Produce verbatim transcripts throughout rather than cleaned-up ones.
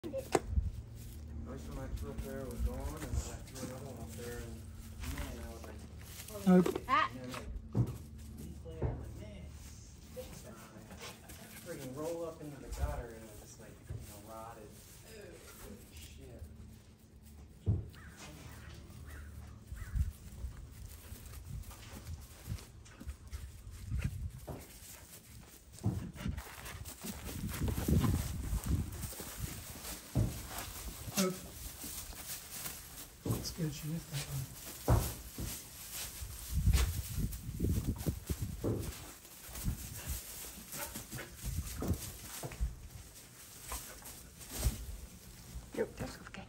Most of my crew up there was gone, and I threw another one up there, and man, I was like, Okay. Ah. and then like, leaf layer, I'm like, man, I freaking roll up into the gutter, and it just like, you know, rotted. Holy shit. Okay. That's good. She missed that one. Nope, that's okay.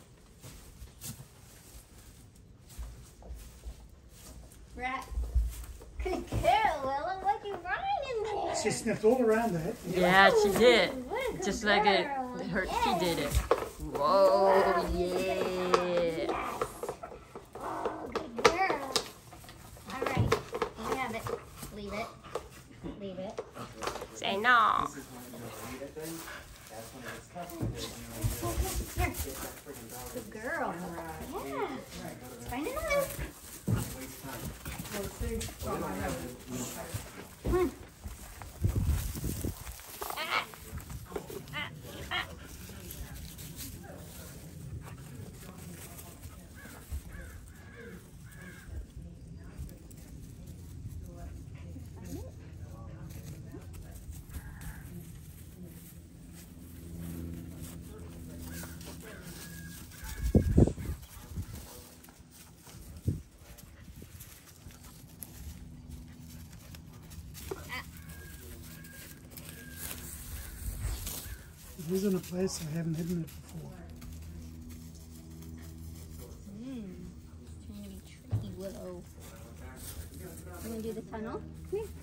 Rat. Good girl, Willow. What you running in there? She sniffed all around that. Yeah, she did. What a good Just like it girl. hurt. Yes. She did it. Whoa, yeah. Yes. Oh, good girl. All right. You have it. Leave it. Leave it. Say no. This is when you know, eat that thing, that's when it gets tough, because, you know, you Here. get that freaking dog. Good girl. Yeah. Right. It's fine enough. Waste time. Well, they don't have it. Hmm. It is in a place I haven't hidden it before. Hmm. It's trying to be tricky, Willow. You want to do the tunnel? Come here.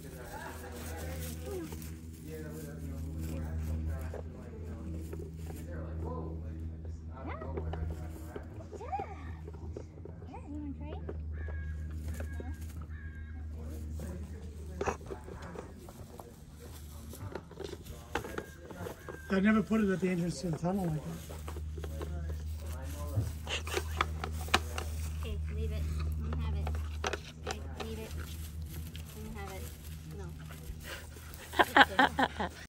Yeah, you want to try it? I never put it at the entrance to the tunnel like that.